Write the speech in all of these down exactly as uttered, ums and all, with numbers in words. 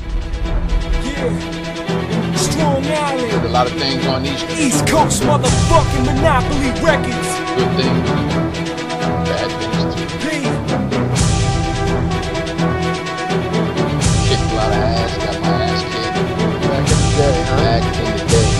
Yeah. Strong Island. There's a lot of things on these East Coast motherfucking Monopoly Records. good things, bad things too. P. Kicked a lot of ass, got my ass kicked. Back in the day, huh? Back in the day.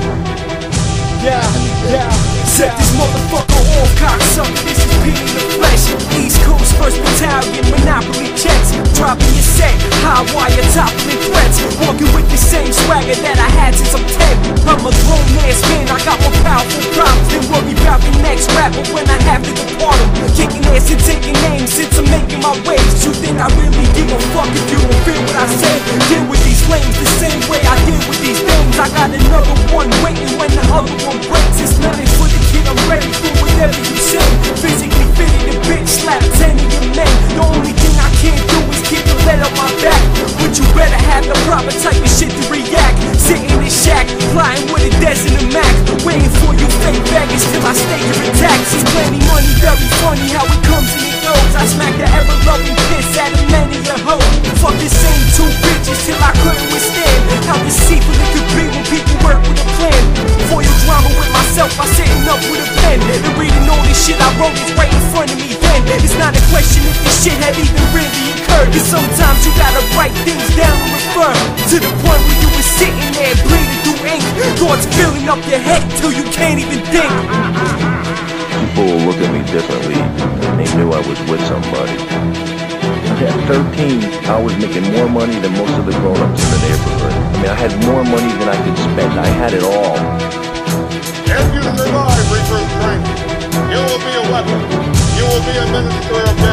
Yeah, yeah. Set this motherfucker off, cocksucker. This is P in the flesh. East Coast first Battalion, Monopoly checks. Dropping your set, high wire, toppling threats. Walking with the same swagger that I had since I'm ten. I'm a grown man's man, I got more powerful problems than worry about the next rapper when I have to depart him. Kicking ass and taking names since I'm making my waves. You think I really give a fuck if you don't feel what I said? Deal with these lames the same way I deal with these things. I got another one waiting when the other one breaks. It's nothing for the kid, I'm ready for whatever you say. Physically fitted a bitch, slap ten of your men. The only thing I can't do is keep the lead on my back. But you better have the proper type of shit to react. Sitting in the shack, flying with a desk in the Mac. Waiting for you fake baggage till I stay your attacks. It's plenty money, very funny how it comes and it goes. I smack the ever-loving piss out of many a hoe. Fuck the same two bitches till I couldn't withstand how deceitful it could be when people work with a plan. For your drama with myself, I'm sitting up with a pen and reading all this shit I wrote is right in front of me then. It's not a question if this shit had even really occurred. Cause sometimes you gotta write things down and refer to the point where you were sitting there bleeding through ink. Thoughts filling up your head till you can't even think. People will look at me differently, and they knew I was with somebody. At thirteen, I was making more money than most of the grown-ups in the neighborhood. I mean, I had more money than I could spend. I had it all. If you survive recruit training, you will be a weapon. You will be a minister of death.